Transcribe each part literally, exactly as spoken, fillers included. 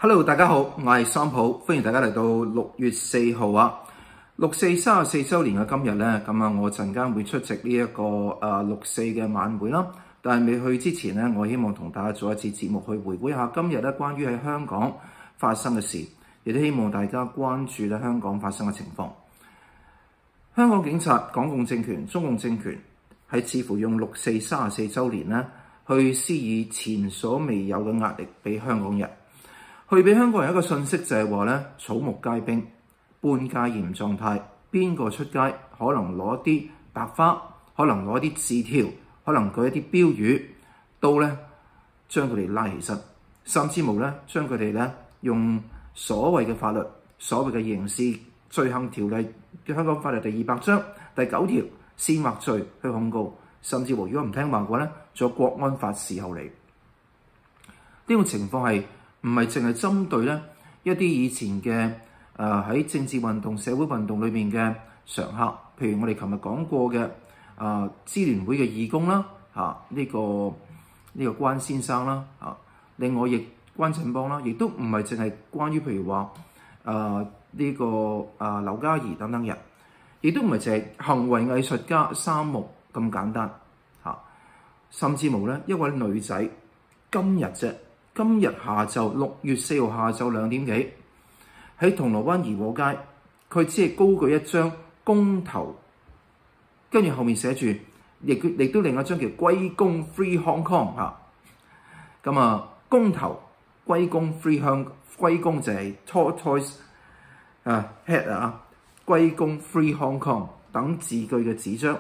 Hello， 大家好，我係桑普，歡迎大家嚟到六月四號啊，六四三十四週年嘅今日咧，咁啊，我陣間會出席呢、這、一個誒、呃、六四嘅晚會啦。但係未去之前咧，我希望同大家做一次節目去回顧一下今日咧關於喺香港發生嘅事，亦都希望大家關注咧香港發生嘅情況。香港警察、港共政權、中共政權係似乎用六四三十四週年咧去施以前所未有嘅壓力俾香港人。去俾香港人一個訊息就係話咧，草木皆兵，半戒嚴狀態，邊個出街可能攞啲白花，可能攞啲字條，可能舉一啲標語，都咧將佢哋拉起身，甚至乎咧將佢哋咧用所謂嘅法律、所謂嘅刑事罪行條例，香港法律第二百章第九條煽惑罪去控告，甚至乎如果唔聽話嘅話咧，做國安法事後嚟。呢種情況係唔係淨係針對咧一啲以前嘅誒喺政治運動、社會運動裏面嘅常客，譬如我哋琴日講過嘅啊支聯會嘅義工啦，嚇、啊、呢、這個呢、這個關先生啦，嚇、啊、另外亦關振邦啦，亦都唔係淨係關於譬如話誒呢個啊劉嘉兒等等人，亦都唔係淨係行為藝術家三木咁簡單嚇、啊，甚至無咧一位女仔今日啫。今日下晝六月四號下晝兩點幾喺銅鑼灣怡和街，佢只係高舉一張公投，跟住後面寫住，亦亦都另一張叫歸公 Free Hong Kong 嚇。咁啊，公投歸公 Free Hong 歸公就係 tortoise 啊 head 啊，歸公 Free Hong Kong 等字句嘅紙張，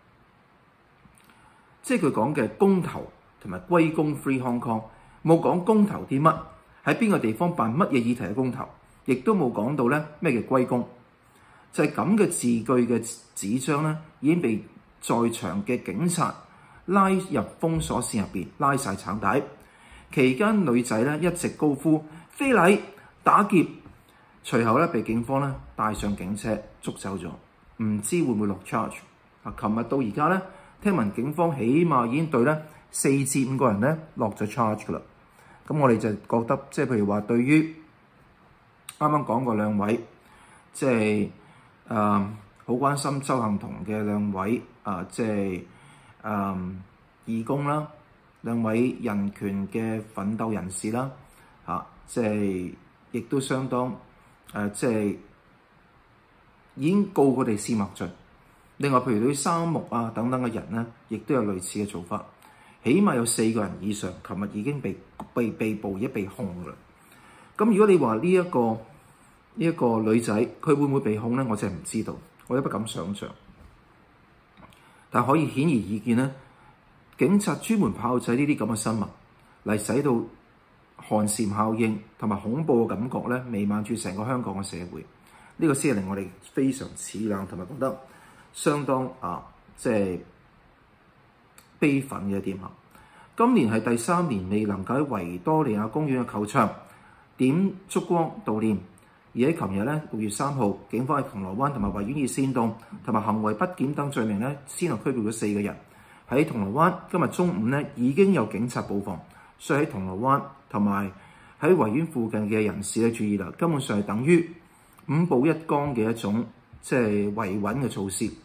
即係佢講嘅公投同埋歸公 Free Hong Kong。冇講公投啲乜，喺邊個地方辦乜嘢議題嘅公投，亦都冇講到咧咩叫歸公，就係咁嘅字句嘅紙張咧，已經被在場嘅警察拉入封鎖線入邊，拉晒橙帶。期間女仔咧一直高呼非禮打劫，隨後咧被警方咧帶上警車捉走咗，唔知會唔會落 charge。啊，琴日到而家咧，聽聞警方起碼已經對咧四至五個人咧落咗 charge 噶啦。咁我哋就覺得，即係譬如話，對於啱啱講過兩位，即係誒好關心鄒幸彤嘅兩位啊、呃，即係誒、呃、義工啦，兩位人權嘅奮鬥人士啦，嚇、啊，即係亦都相當誒、呃，即係已經告佢哋煽惑罪。另外，譬如對於三木啊等等嘅人咧，亦都有類似嘅做法。起碼有四個人以上，琴日已經被被被捕，已被控㗎啦。咁如果你話呢一個呢一個女仔，佢會唔會被控咧？我真係唔知道，我都不敢想像。但可以顯而易見咧，警察專門炮製呢啲咁嘅新聞，嚟使到寒蟬效應同埋恐怖嘅感覺咧，瀰漫住成個香港嘅社會。呢、這個先係令我哋非常齒冷同埋覺得相當啊，即係悲憤嘅一點啊！今年係第三年未能夠喺維多利亞公園嘅球場點燭光悼念，而喺琴日咧六月三號，警方喺銅鑼灣同埋維園以煽動同埋行為不檢等罪名咧，先後拘捕咗四個人。喺銅鑼灣今日中午咧已經有警察布防，所以喺銅鑼灣同埋喺維園附近嘅人士咧注意啦，根本上係等於五步一崗嘅一種即係維穩嘅措施。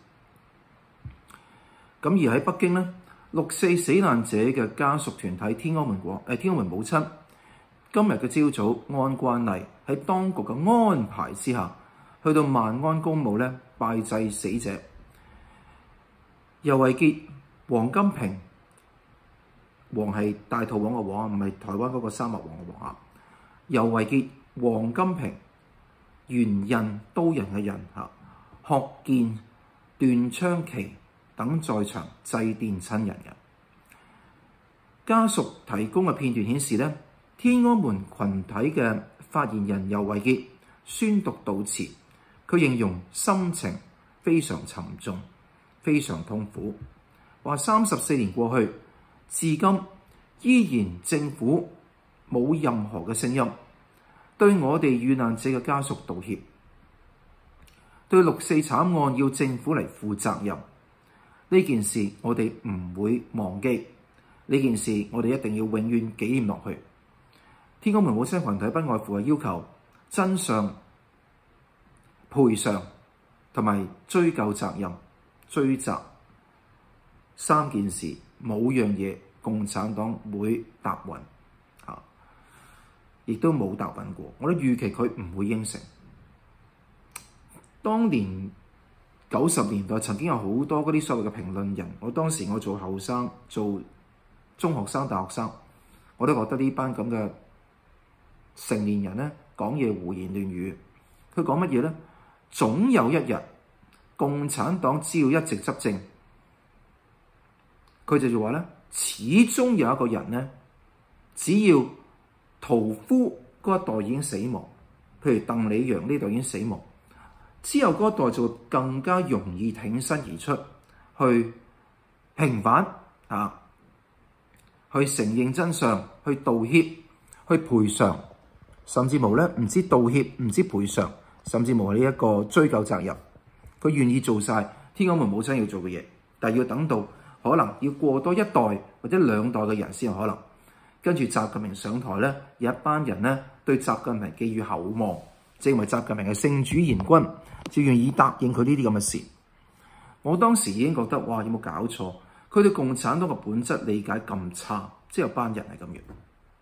咁而喺北京咧，六四死難者嘅家屬團體天安門廣誒天安門母親，今日嘅朝早按慣例喺當局嘅安排之下，去到萬安公墓咧拜祭死者。游維傑、黃金平，黃係大肚王嘅黃，唔係台灣嗰個沙漠王嘅黃啊。游維傑、黃金平、袁刃刀人嘅刃嚇，學健、段昌琪等在場祭奠親人嘅家屬提供嘅片段顯示咧，天安門群體嘅發言人游維傑宣讀悼詞，佢形容心情非常沉重、非常痛苦，話三十四年過去，至今依然政府冇任何嘅聲音對我哋遇難者嘅家屬道歉，對六四慘案要政府嚟負責任。呢件事我哋唔會忘記，呢件事我哋一定要永遠紀念落去。 天安門母親群體不外乎係要求真相、賠償同埋追究責任、追責三件事，冇樣嘢共產黨會答允嚇，亦都冇答允過。我都預期佢唔會應承。當年九十年代曾經有好多嗰啲所謂嘅評論人，我當時我做後生、做中學生、大學生，我都覺得呢班咁嘅成年人咧講嘢胡言亂語。佢講乜嘢咧？總有一日共產黨只要一直執政，佢就就話咧，始終有一個人咧，只要屠夫嗰一代已經死亡，譬如鄧李楊呢代已經死亡。之後嗰一代就更加容易挺身而出，去平反啊，去承認真相，去道歉，去賠償，甚至無咧唔知道歉，唔知賠償，甚至無係呢一個追究責任。佢願意做晒天安門母親要做嘅嘢，但係要等到可能要過多一代或者兩代嘅人先有可能。跟住習近平上台咧，有一班人咧對習近平寄予厚望，認為習近平係聖主賢君，就願意答應佢呢啲咁嘅事。我當時已經覺得，哇！有冇搞錯？佢對共產黨嘅本質理解咁差，即係有班人係咁樣。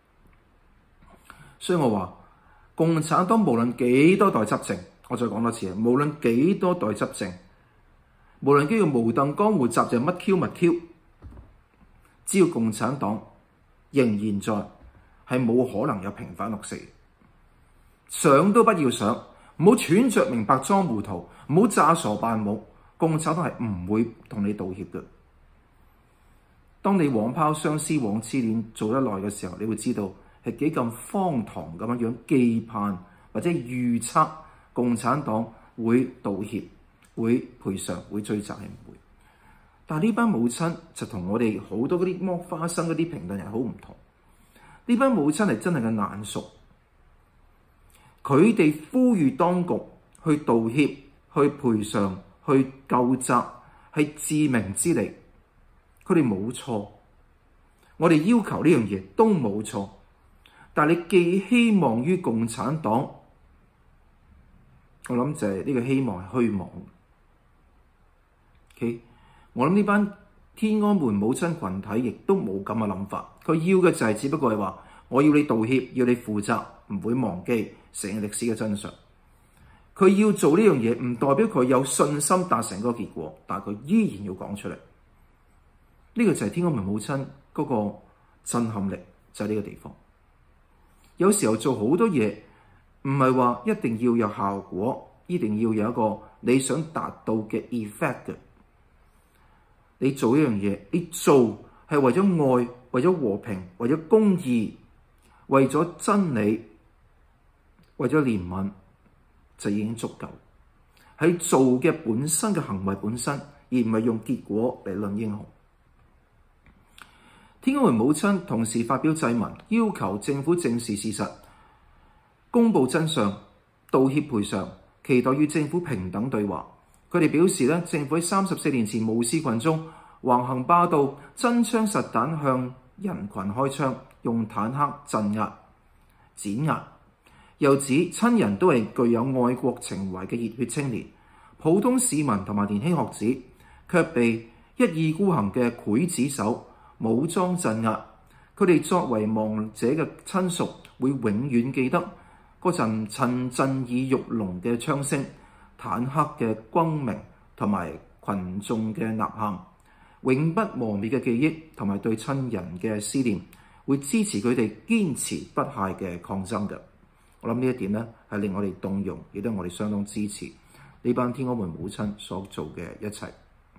所以我話，共產黨無論幾多代執政，我再講多次啊，無論幾多代執政，無論叫做無鄧江湖集就乜 Q 乜 Q， 只要共產黨仍然在，係冇可能有平反六四。想都不要想，唔好揣着明白裝糊塗，唔好詐傻扮懵。共產黨係唔會同你道歉嘅。當你枉拋相思、枉痴戀做得耐嘅時候，你會知道係幾咁荒唐咁樣樣期盼或者預測共產黨會道歉、會賠償、會追責，係唔會。但係呢班母親就同我哋好多嗰啲剝花生嗰啲評論人好唔同。呢班母親係真係嘅眼熟。佢哋呼籲當局去道歉、去賠償、去救責，係自明之理。佢哋冇錯，我哋要求呢樣嘢都冇錯。但係你寄希望於共產黨，我諗就係呢個希望係虛妄。Okay? 我諗呢班天安門母親群體亦都冇咁嘅諗法。佢要嘅就係只不過係話，我要你道歉，要你負責，唔會忘記成個歷史嘅真相。佢要做呢樣嘢，唔代表佢有信心達成嗰個結果，但係佢依然要講出嚟。呢個就係天安門母親嗰個震撼力，就係呢個地方。有時候做好多嘢，唔係話一定要有效果，一定要有一個你想達到嘅 effect 嘅。你做一樣嘢，你做係為咗愛，為咗和平，為咗公義，為咗真理，為咗憐憫，就已經足夠。喺做嘅本身嘅行為本身，而唔係用結果嚟論英雄。天安門母親同時發表祭文，要求政府正視事實，公布真相，道歉賠償，期待與政府平等對話。佢哋表示咧，政府喺三十四年前無視群眾橫行霸道，真槍實彈向人群開槍，用坦克鎮壓、碾壓。又指親人都係具有愛國情懷嘅熱血青年，普通市民同埋年輕學子卻被一意孤行嘅劊子手武裝鎮壓。佢哋作為亡者嘅親屬，會永遠記得嗰陣陣震耳欲聾嘅槍聲、坦克嘅轟鳴同埋群眾嘅吶喊，永不磨滅嘅記憶同埋對親人嘅思念，會支持佢哋堅持不懈嘅抗爭嘅。我諗呢一點咧，係令我哋動容，亦都係我哋相當支持呢班天安門母親所做嘅一切。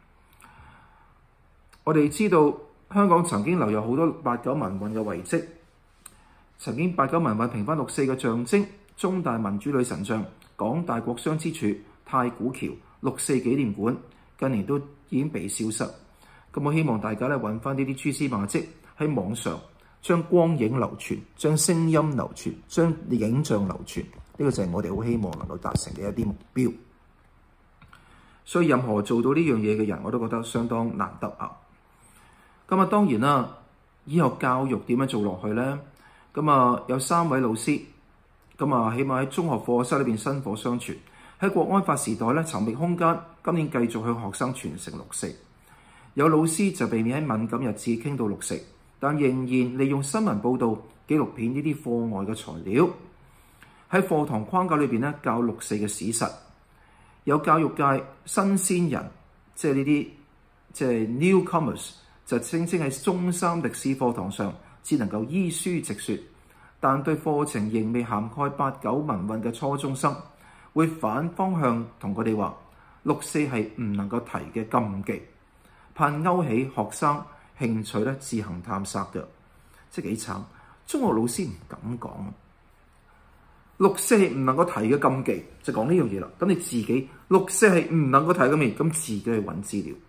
我哋知道香港曾經留有好多八九民運嘅遺跡，曾經八九民運平反六四嘅象徵，中大民主女神像、港大國殤之柱、太古橋、六四紀念館，近年都已經被消失。咁我希望大家咧揾翻呢啲蛛絲馬跡喺網上，將光影流傳，將聲音流傳，將影像流傳，呢個就係我哋好希望能夠達成嘅一啲目標。所以任何做到呢樣嘢嘅人，我都覺得相當難得啊！咁啊，當然啦，以後教育點樣做落去咧？咁咁啊有三位老師，咁啊起碼喺中學課室裏邊薪火相傳。喺國安法時代咧，尋覓空間，今年繼續向學生傳承六四。有老師就避免喺敏感日子傾到六四，但仍然利用新聞報導、紀錄片呢啲課外嘅材料，喺課堂框架裏邊咧教六四嘅史實。有教育界新鮮人，即係呢啲即係 newcomers，就聲稱喺中三歷史課堂上只能夠依書直說，但對課程仍未涵蓋八九民運嘅初中生，會反方向同佢哋話六四係唔能夠提嘅禁忌，盼勾起學生興趣咧自行探索嘅，即係幾慘。中學老師唔敢講，六四係唔能夠提嘅禁忌，就講呢樣嘢啦。咁你自己六四係唔能夠提嘅咩？咁自己去揾資料。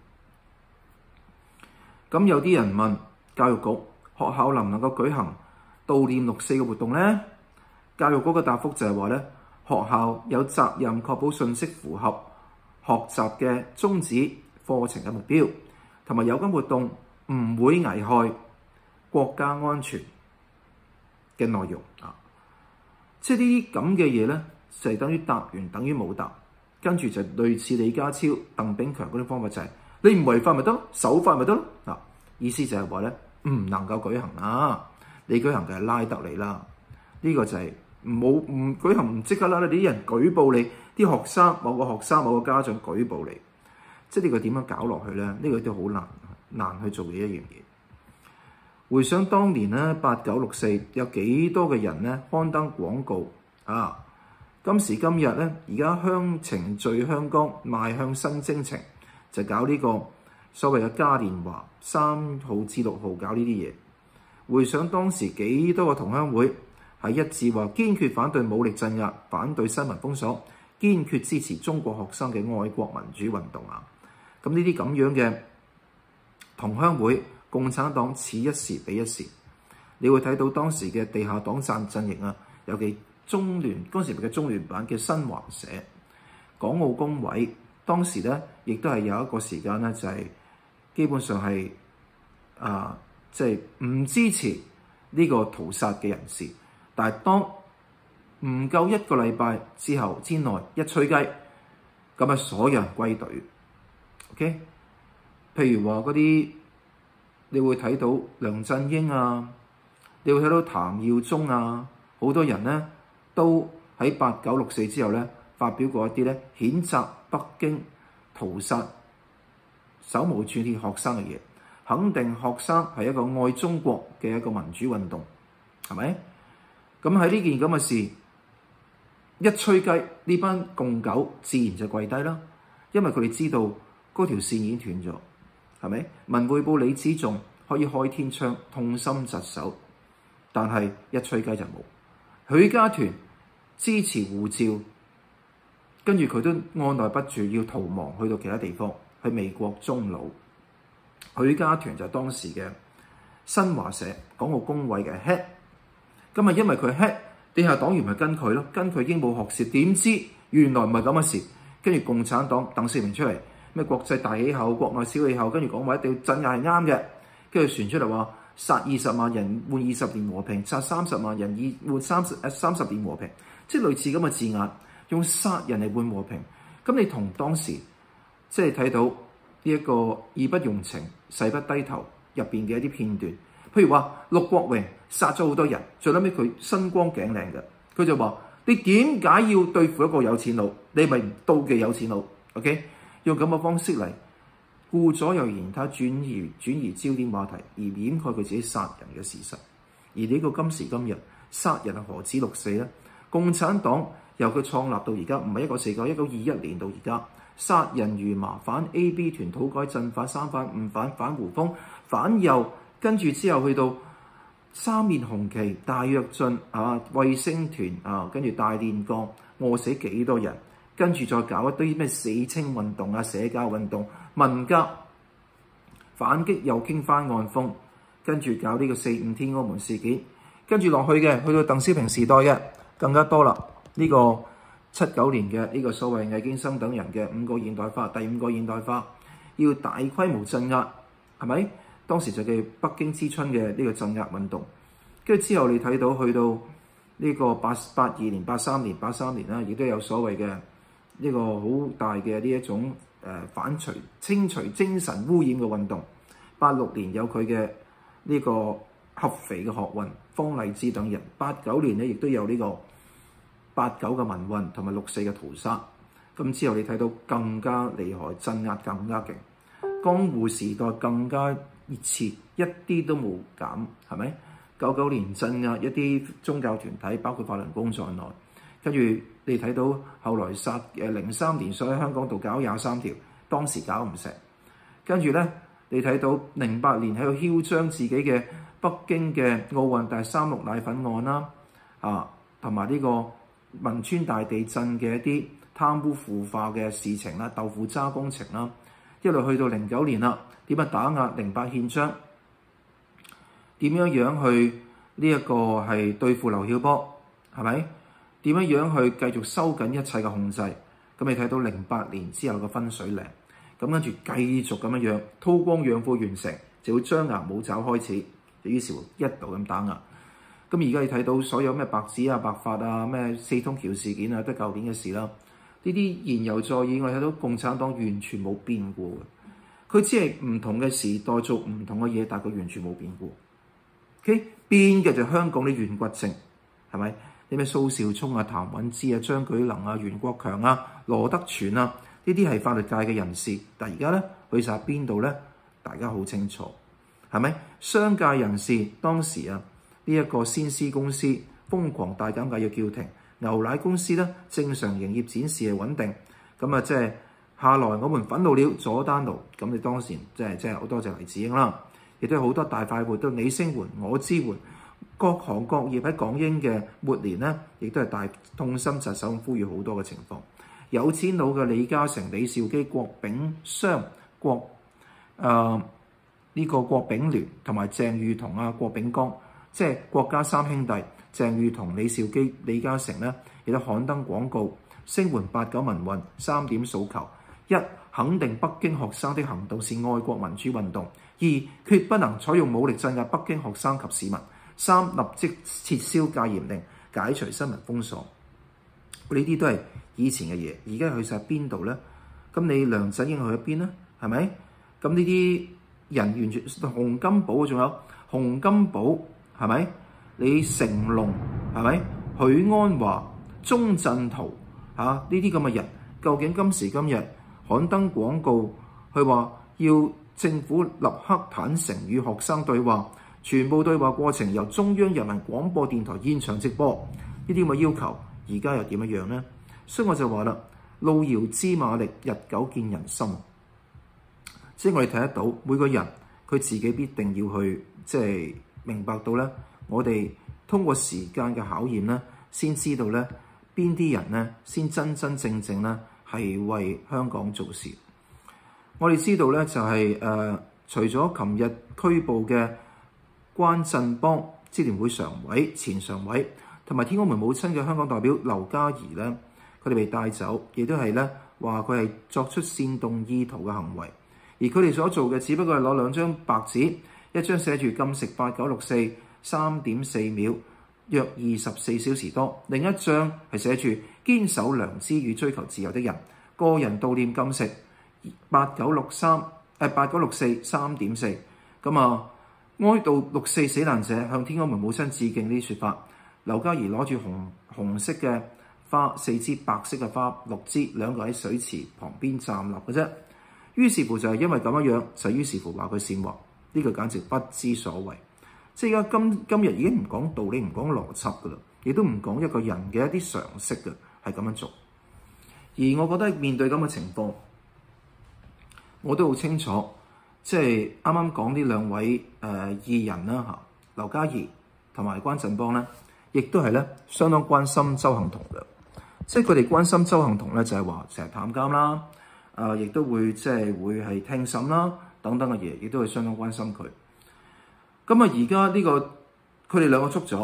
咁有啲人問教育局，學校能唔能夠舉行悼念六四嘅活動呢？教育局嘅答覆就係話咧，學校有責任確保信息符合學習嘅宗旨、課程嘅目標，同埋有關活動唔會危害國家安全嘅內容啊！即係呢啲咁嘅嘢咧，就係等於答完等於冇答，跟住就類似李家超、鄧炳強嗰啲方法，就係你唔違法咪得咯，守法咪得咯啊！意思就係話咧，唔能夠舉行啦，你舉行嘅係拉得你啦，呢個就係冇唔舉行唔即刻拉你啲人舉報你，啲學生某個學生某個家長舉報你，即係呢個點樣搞落去咧？呢個都好難難去做嘅一樣嘢。回想當年咧，八九六四有幾多嘅人咧刊登廣告啊？今時今日咧，而家鄉情聚香江，邁向新征程，就搞呢個所謂嘅嘉年華，三號至六號搞呢啲嘢。回想當時幾多個同鄉會係一致話堅決反對武力鎮壓，反對新聞封鎖，堅決支持中國學生嘅愛國民主運動啊！咁呢啲咁樣嘅同鄉會，共產黨此一時彼一時，你會睇到當時嘅地下黨陣陣營啊，尤其中聯嗰陣時嘅中聯辦嘅新華社、港澳工委，當時咧亦都係有一個時間咧，就係、是、基本上係啊，即係唔支持呢個屠殺嘅人士。但係當唔夠一個禮拜之後之內一吹雞，咁啊所有人歸隊。OK， 譬如話嗰啲，你會睇到梁振英啊，你會睇到譚耀宗啊，好多人咧都喺八九六四之後咧發表過一啲咧譴責北京屠殺手無寸鐵學生嘅嘢，肯定學生係一個愛中國嘅一個民主運動，係咪？咁喺呢件咁嘅事一吹雞，呢班共狗自然就跪低啦，因為佢哋知道嗰條線已經斷咗，係咪？文匯報李子重可以開天窗痛心疾首，但係一吹雞就冇。許家屯支持護照，跟住佢都按捺不住要逃亡去到其他地方，去美國終老。許家屯就係當時嘅新華社港澳工委嘅 head。咁啊，因為佢 head，地下黨員咪跟佢咯，跟佢鸚鵡學舌，點知原來唔係咁嘅事。跟住共產黨鄧小平出嚟，咩國際大氣候、國內小氣候，跟住講話一定要鎮壓係啱嘅。跟住傳出嚟話殺二十萬人換二十年和平，殺三十萬人以換三十誒三十年和平，即係類似咁嘅字眼，用殺人嚟換和平。咁你同當時即係睇到呢一個義不容情、誓不低頭入邊嘅一啲片段。譬如話陸國榮殺咗好多人，最後尾佢身光頸靚嘅，佢就話：你點解要對付一個有錢佬？你咪妒忌有錢佬 ？OK， 用咁嘅方式嚟顧左右而言他，轉移轉移焦點話題，而掩蓋佢自己殺人嘅事實。而呢個今時今日殺人何止六四咧？共產黨由佢創立到而家，唔係一九四九，一九二一年到而家，殺人如麻，反 A B 團、土改鎮反、三反五反、反胡風、反右。跟住之後去到三面紅旗、大躍進啊、衛星團啊，跟住大煉鋼，餓死幾多人？跟住再搞一堆咩死清運動啊、社交運動、文革反擊，又傾翻案風，跟住搞呢個四五天安門事件，跟住落去嘅，去到鄧小平時代嘅更加多啦。呢、這個七九年嘅呢個所謂魏京生等人嘅五個現代化，第五個現代化要大規模鎮壓，係咪？當時就叫北京之春嘅呢個鎮壓運動， 跟住之後你睇到去到呢個八八二年、八三年、八三年啦，亦都有所謂嘅呢個好大嘅呢一種誒反除清除精神污染嘅運動。八六年有佢嘅呢個合肥嘅學運，方勵之等人。八九年咧亦都有呢個八九嘅民運同埋六四嘅屠殺。咁之後你睇到更加厲害，鎮壓更加勁，江戶時代更加熱切，一啲都冇減，係咪？九九年鎮壓一啲宗教團體，包括法輪功在內。跟住你睇到後來殺誒零三年所喺香港度搞廿三條，當時搞唔成。跟住咧，你睇到零八年喺度囂張自己嘅北京嘅奧運第三鹿奶粉案啦，啊，同埋呢個汶川大地震嘅一啲貪污腐化嘅事情啦、豆腐渣工程啦，一路去到零九年啦，點樣打壓零八憲章？點樣樣去呢一個係對付劉曉波，係咪？點樣樣去繼續收緊一切嘅控制？咁你睇到零八年之後嘅分水嶺，咁跟住繼續咁樣樣韜光養晦完成，就會張牙舞爪開始，就於是乎一度咁打壓。咁而家你睇到所有咩白紙啊、白髮啊、咩四通橋事件啊，都係舊年嘅事啦。呢啲言猶在耳，我睇到共產黨完全冇變過嘅，佢只係唔同嘅時代做唔同嘅嘢，但係佢完全冇變過。OK， 變嘅就香港啲軟骨症，係咪？啲咩蘇兆聰啊、譚允芝啊、張舉能啊、袁國強啊、羅德全啊，呢啲係法律界嘅人士，但係而家咧去晒邊度咧？大家好清楚，係咪？商界人士當時啊，呢、這、一個先施公司瘋狂大減價要叫停，牛奶公司咧正常營業展示係穩定，咁啊即係下來我們憤怒了佐丹奴，咁你當時即係即係好多謝黎智英啦。亦都有好多大快活，都你聲援我支援，各行各業喺港英嘅末年咧，亦都係大痛心疾首咁呼籲好多嘅情況。有錢佬嘅李嘉誠、李兆基、郭炳湘、郭誒呢、呃這個郭炳聯同埋鄭裕彤啊、郭炳江，即係郭家三兄弟，鄭裕彤、李兆基、李嘉誠咧，亦都刊登廣告，聲援八九民運三點訴求：一、肯定北京學生的行動是愛國民主運動。二、決不能採用武力鎮壓北京學生及市民。三、立即撤銷戒嚴令，解除新聞封鎖。呢啲都係以前嘅嘢，而家去晒邊度咧？咁你梁振英去咗邊咧？係咪？咁呢啲人完全洪金寶，仲有洪金寶係咪？你成龍係咪？許鞍華、鐘鎮濤嚇呢啲咁嘅人，究竟今時今日刊登廣告，佢話要政府立刻坦誠與學生對話，全部對話過程由中央人民廣播電台現場直播，呢啲咁嘅要求，而家又點樣呢？所以我就話啦，路遙知馬力，日久見人心。即係我哋睇得到每個人佢自己必定要去即係明白到咧，我哋通過時間嘅考驗咧，先知道咧邊啲人咧先真真正正咧係為香港做事。我哋知道咧就係、是、誒、呃，除咗琴日拘捕嘅關振邦支聯會常委、前常委，同埋天安門母親嘅香港代表劉嘉怡咧，佢哋被帶走，亦都係咧話佢係作出煽動意圖嘅行為，而佢哋所做嘅只不過係攞兩張白紙，一張寫住禁食八九六四三點四秒，約二十四小時多，另一張係寫住堅守良知與追求自由的人，個人悼念禁食。八九六三誒八九六四三點四咁啊，哀悼六四死難者，向天安門母親致敬呢啲説法。劉嘉怡攞住紅紅色嘅花，四支白色嘅花，六支，兩個喺水池旁邊站立嘅啫。於是乎就係因為咁樣樣，就於是乎話佢煽惑，呢、這個簡直不知所謂。即係而家今今日已經唔講道理，唔講邏輯噶啦，亦都唔講一個人嘅一啲常識嘅，係咁樣做。而我覺得面對咁嘅情況，我都好清楚，即係啱啱講呢兩位誒、呃、義人啦嚇，劉嘉怡同埋關振邦咧，亦都係咧相當關心鄒幸彤嘅。即係佢哋關心鄒幸彤咧，就係話成日探監啦，啊、呃，亦都會即係會係聽審啦等等嘅嘢，亦都係相當關心佢。咁啊，而家呢個佢哋兩個捉咗，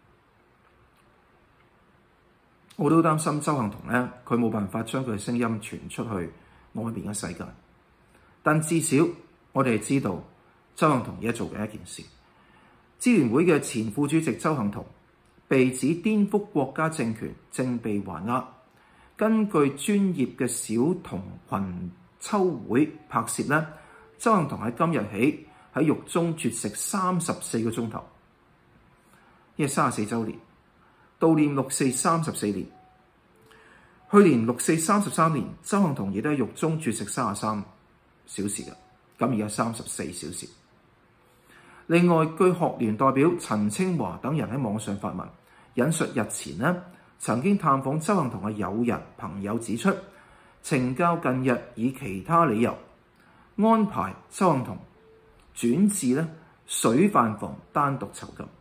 我都擔心鄒幸彤咧，佢冇辦法將佢嘅聲音傳出去外面嘅世界。但至少我哋知道鄒幸彤而家做緊一件事， 支聯會嘅前副主席鄒幸彤被指顛覆國家政權，正被還押。根據專業嘅小童群秋會拍攝咧，鄒幸彤喺今日起喺獄中絕食三十四個鐘頭，因為三十四週年悼念六四三十四年。去年六四三十三年，鄒幸彤亦都喺獄中絕食三十三小時嘅，咁而家三十四小時。另外，據學聯代表陳清華等人喺網上發文，引述日前呢曾經探訪鄒幸彤嘅友人朋友指出，懲教近日以其他理由安排鄒幸彤轉至咧水飯房單獨囚禁，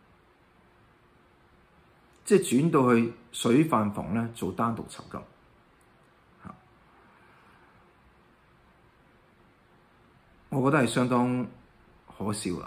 即係轉到去水飯房咧做單獨囚禁。我覺得係相當可笑啊！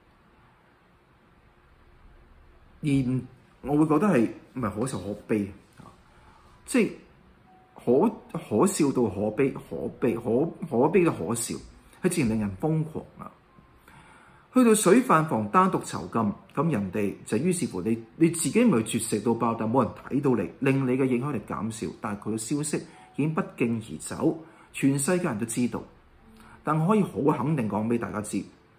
而我會覺得係唔係可笑可悲啊？即係可可笑到可悲，可悲可可悲到可笑，係自然令人瘋狂啊！去到水飯房單獨囚禁，咁人哋就於是乎你你自己咪絕食到爆，但冇人睇到你，令你嘅影響力減少。但係佢嘅消息已經不脛而走，全世界人都知道。但我可以好肯定講俾大家知，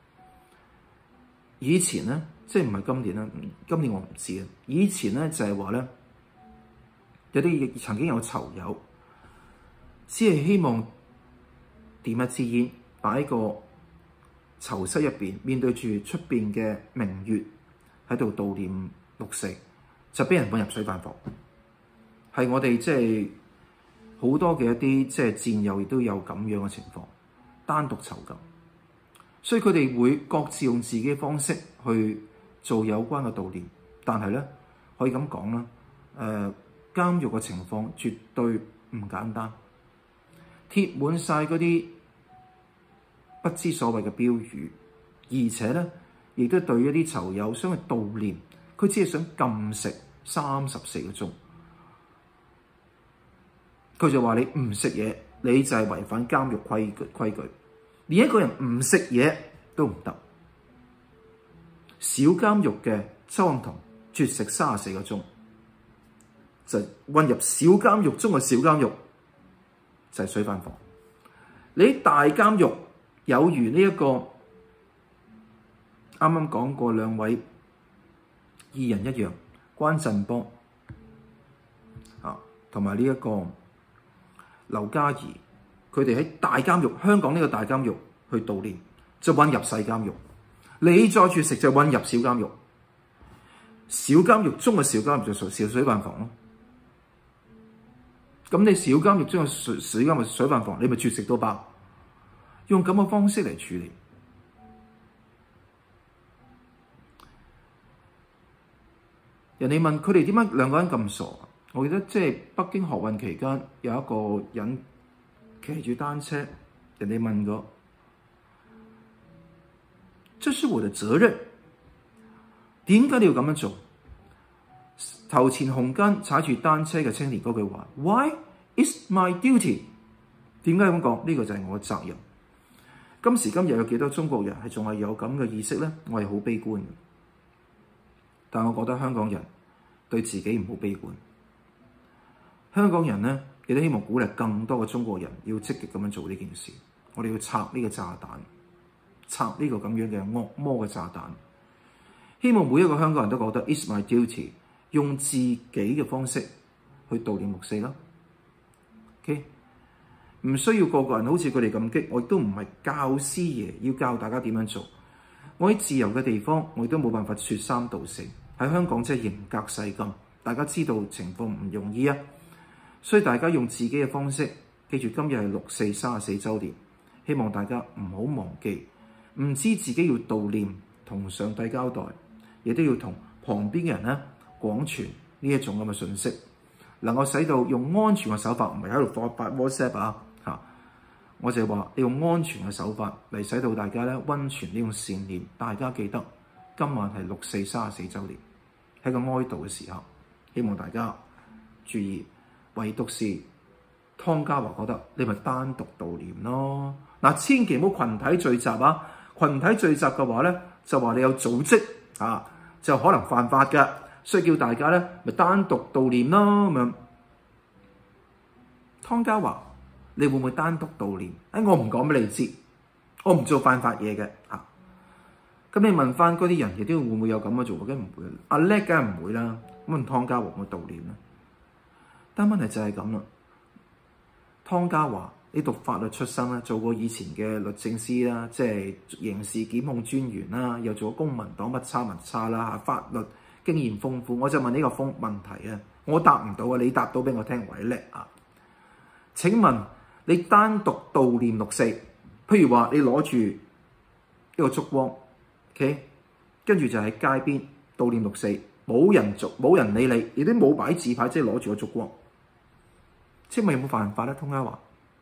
以前咧，即係唔係今年啦，今年我唔知啊。以前咧就係話咧，有啲曾經有囚友，只係希望點一支煙，擺喺個囚室入邊，面對住出邊嘅明月，喺度悼念六四，就俾人揾入水飯房。係我哋即係好多嘅一啲即係戰友，亦都有咁樣嘅情況。單獨囚禁，所以佢哋會各自用自己嘅方式去做有關嘅悼念。但係咧，可以咁講啦，誒、呃、監獄嘅情況絕對唔簡單，貼滿晒嗰啲不知所謂嘅標語，而且咧亦都對一啲囚友想去悼念，佢只係想禁食三十四個鐘，佢就話你唔食嘢，你就係違反監獄規矩規矩，連一個人唔食嘢都唔得。小監獄嘅鄒幸彤絕食三十四個鐘，就混入小監獄中嘅小監獄，就係水飯房。你喺大監獄有如呢、這、一個啱啱講過兩位異人一樣，關震波啊，同埋呢一個劉嘉兒，佢哋喺大監獄，香港呢個大監獄去悼念，就混入細監獄。你再絕食就混入小監獄，小監獄中嘅小監獄就屬小水飯房咯。咁你小監獄中嘅水水監獄水飯房，你咪絕食到爆，用咁嘅方式嚟處理。人哋問佢哋點解兩個人咁傻？我記得即係北京學運期間有一個人騎住單車，人哋問過：這是我的責任，點解你要咁樣做？頭前紅巾踩住單車嘅青年嗰句話 ：Why is my duty？ 點解咁講？呢個就係我嘅責任。今時今日有幾多中國人係仲係有咁嘅意識咧？我係好悲觀嘅，但我覺得香港人對自己唔好悲觀。香港人咧，亦都希望鼓勵更多嘅中國人要積極咁樣做呢件事。我哋要拆呢個炸彈，拆呢個咁樣嘅惡魔嘅炸彈。希望每一個香港人都覺得 It's my duty， 用自己嘅方式去悼念六四啦。OK， 唔需要個個人好似佢哋咁激，我亦都唔係教師爺要教大家點樣做。我喺自由嘅地方，我亦都冇辦法説三道四。喺香港真係嚴格細禁，大家知道情況唔容易啊。所以大家用自己嘅方式，記住今日係六四三十四週年，希望大家唔好忘記，唔知自己要悼念，同上帝交代，亦都要同旁邊嘅人咧廣傳呢一種咁嘅信息，能夠使到用安全嘅手法，唔係喺度發 WhatsApp 啊嚇，我就係話你用安全嘅手法嚟使到大家咧溫傳呢種善念。大家記得今晚係六四三十四週年，喺個哀悼嘅時候，希望大家注意。唯獨是湯家驊覺得你咪單獨悼念咯，嗱，千祈唔好群體聚集啊！群體聚集嘅話咧，就話你有組織， 啊，就可能犯法㗎，所以叫大家咧咪單獨悼念咯咁樣。湯家驊，你會唔會單獨悼念？誒，我唔講俾你知，我唔做犯法嘢嘅嚇。咁你問翻嗰啲人，亦都會唔會有咁嘅做法？梗唔會，阿叻梗係唔會啦。咁問湯家驊會悼念啦。但問題就係咁啦。湯家驊，你讀法律出身啦，做過以前嘅律政司啦，即係刑事檢控專員啦，又做過公民黨乜叉乜叉啦，法律經驗豐富。我就問呢個風問題啊，我答唔到啊，你答到俾我聽，為叻啊！請問你單獨悼念六四，譬如話你攞住一個燭光 ，OK， 跟住就喺街邊悼念六四，冇人做，冇人理你，亦都冇擺字牌，即係攞住個燭光。請問有冇犯法咧？湯家驊，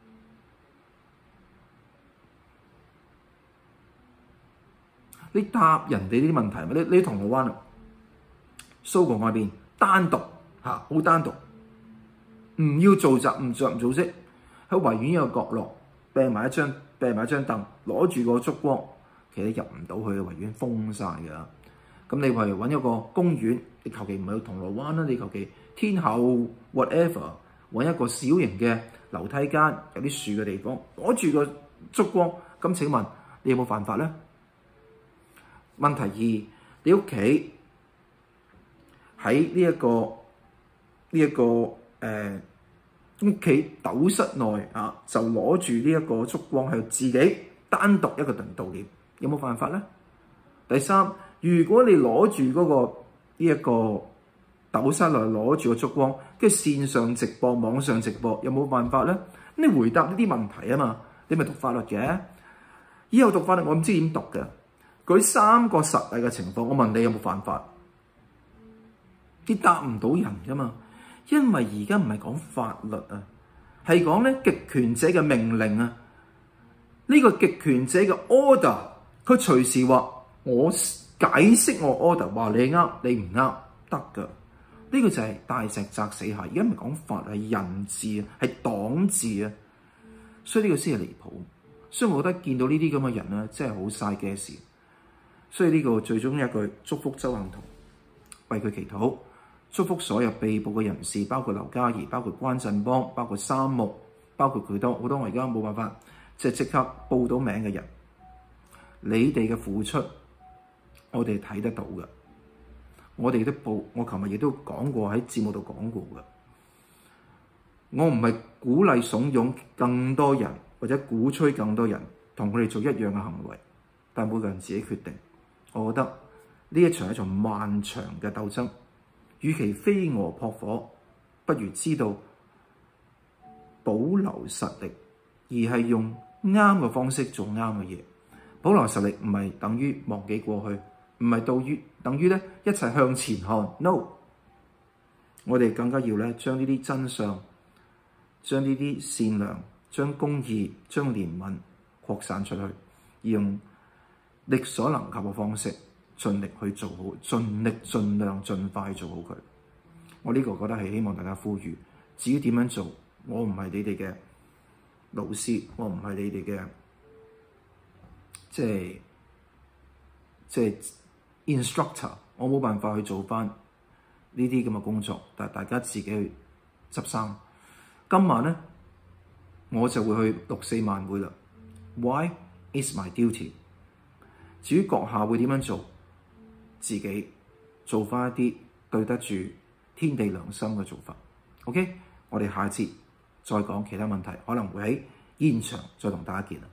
你答人哋呢啲問題咪？你你銅鑼灣啊，蘇豪外邊單獨嚇，好單獨，唔要做集，唔做唔組織，喺維園一個角落掟埋一張掟埋一張凳，攞住個燭光，其實入唔到去嘅，維園封晒㗎。咁你話揾一個公園，你求其唔係去銅鑼灣啦，你求其天后 whatever。揾一個小型嘅樓梯間，有啲樹嘅地方，攞住個燭光。咁請問你有冇犯法咧？問題二，你屋企喺呢一個呢一個誒屋企斗室內啊，就攞住呢一個燭光係自己單獨一個人悼念，有冇犯法咧？第三，如果你攞住嗰個呢一個斗室內攞住個燭光，跟住線上直播、網上直播，有冇辦法咧？你回答呢啲問題啊嘛，你咪讀法律嘅。以後讀法律我唔知點讀嘅。舉三個實例嘅情況，我問你有冇犯法？你答唔到人㗎嘛？因為而家唔係講法律啊，係講咧極權者嘅命令啊。呢個極權者嘅 order， 佢隨時話我解釋我 order， 話你啱，你唔啱，得㗎。呢個就係大石砸死蟹，而家唔係講法，係人治啊，係黨治啊，所以呢個先係離譜。所以我覺得見到呢啲咁嘅人咧，真係好嘥嘅事。所以呢個最終一句祝福鄒幸彤，為佢祈禱，祝福所有被捕嘅人士，包括劉嘉兒，包括關震邦，包括三木，包括佢多好多我而家冇辦法即係即刻報到名嘅人，你哋嘅付出，我哋睇得到嘅。我哋都報，我琴日亦都講過喺節目度講過嘅。我唔係鼓勵慫恿更多人或者鼓吹更多人同佢哋做一樣嘅行為，但每個人自己決定。我覺得呢一場係一場漫長嘅鬥爭，與其飛蛾撲火，不如知道保留實力，而係用啱嘅方式做啱嘅嘢。保留實力唔係等於忘記過去。唔係到於等於咧一齊向前看 ，no！ 我哋更加要咧將呢啲真相、將呢啲善良、將公義、將憐憫擴散出去，而用力所能及嘅方式，盡力去做好，盡力盡量盡快做好佢。我呢個覺得係希望大家呼籲。至於點樣做，我唔係你哋嘅老師，我唔係你哋嘅即係即係。instructor， 我冇辦法去做翻呢啲咁嘅工作，但係大家自己去執生。今晚咧，我就會去六四晚會啦。Why is my duty？ 至於閣下會點樣做，自己做翻一啲對得住天地良心嘅做法。OK， 我哋下次再講其他問題，可能會喺現場再同大家見啦。